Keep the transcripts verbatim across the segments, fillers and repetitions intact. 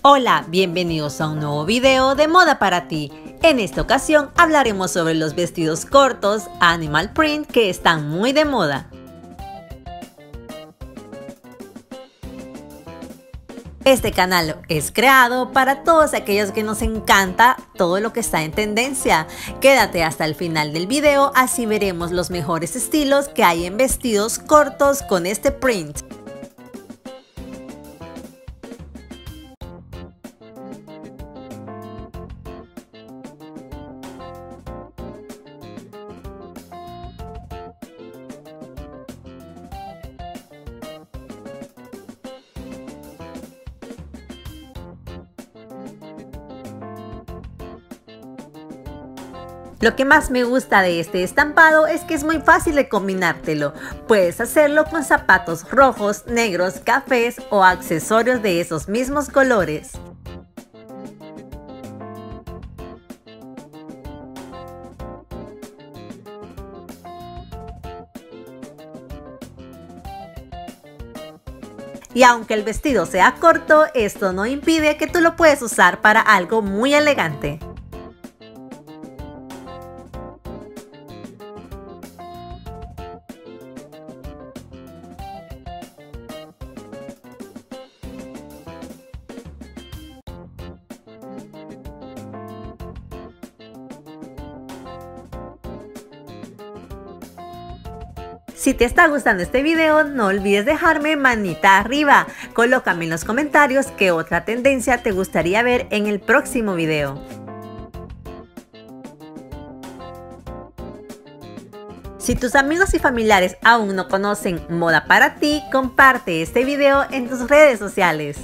Hola, bienvenidos a un nuevo video de moda para ti. En esta ocasión hablaremos sobre los vestidos cortos animal print que están muy de moda. Este canal es creado para todos aquellos que nos encanta todo lo que está en tendencia. Quédate hasta el final del video, así veremos los mejores estilos que hay en vestidos cortos con este print. Lo que más me gusta de este estampado es que es muy fácil de combinártelo. Puedes hacerlo con zapatos rojos, negros, cafés o accesorios de esos mismos colores. Y aunque el vestido sea corto, esto no impide que tú lo puedes usar para algo muy elegante. Si te está gustando este video, no olvides dejarme manita arriba. Colócame en los comentarios qué otra tendencia te gustaría ver en el próximo video. Si tus amigos y familiares aún no conocen Moda para ti, comparte este video en tus redes sociales.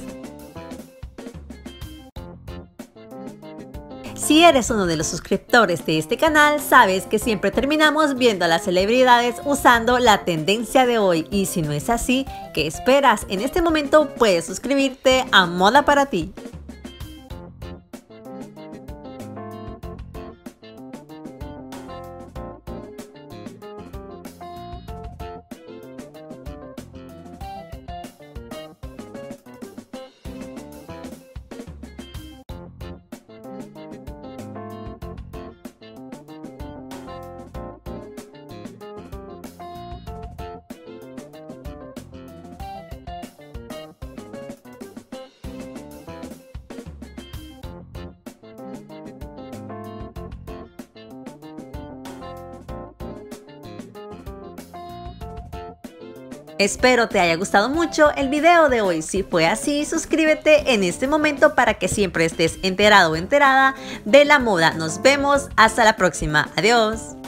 Si eres uno de los suscriptores de este canal, sabes que siempre terminamos viendo a las celebridades usando la tendencia de hoy. Y si no es así, ¿qué esperas? En este momento puedes suscribirte a Moda para ti. Espero te haya gustado mucho el video de hoy. Si fue así, suscríbete en este momento para que siempre estés enterado o enterada de la moda. Nos vemos hasta la próxima. Adiós.